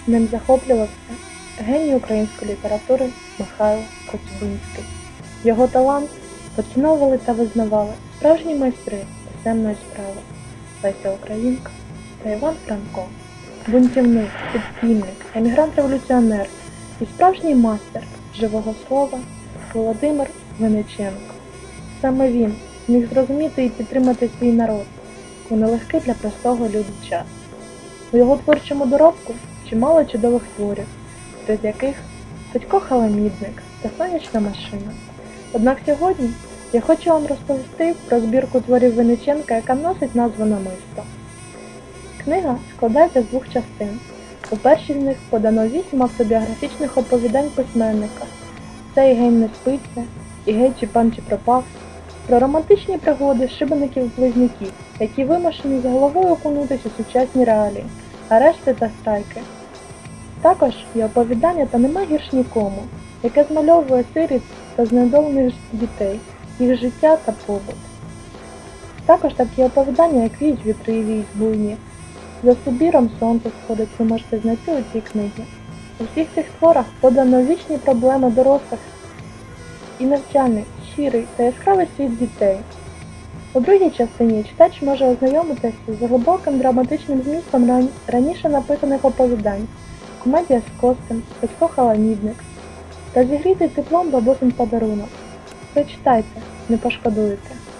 Ним захоплювався геній української літератури Михайло Коцюбинський. Його талант поціновували та визнавали справжні майстри писемної справи Леся Українка та Іван Франко. Бунтівник, підпільник, емігрант-революціонер і справжній майстер живого слова Володимир Винниченко. Саме він зміг зрозуміти і підтримати свій народ у нелегкий для простого люду час. У його творчому доробку чимало чудових творів, серед яких Федько Халамідник та Сонячна машина. Однак сьогодні я хочу вам розповісти про збірку творів Винниченка, яка носить назву «Намисто». Книга складається з двох частин. У першій з них подано 8 автобіографічних оповідань письменника «Цей гень не спиться» і «Гей, чи пан чи пропав», про романтичні пригоди шибеників-близнюків, які вимушені з головою окунутися у сучасні реалії, арешти та страйки. Також є оповідання «Та нема гірш нікому», яке змальовує сиріт та знедолених дітей, їх життя та побут. Також такі оповідання, як «Віють вітри і віють буйні», «За Сибіром сонце сходить» ви можете знайти у цій книгі. У всіх цих творах подано вічні проблеми дорослих і навчальний, щирий та яскравий світ дітей. У другій частині читач може ознайомитися з глибоким драматичним змістом раніше написаних оповідань «Комедія з Костем», «Федько Халамідник» та зігрітий теплом бабусин подарунок. Прочитайте, не пошкодуєте.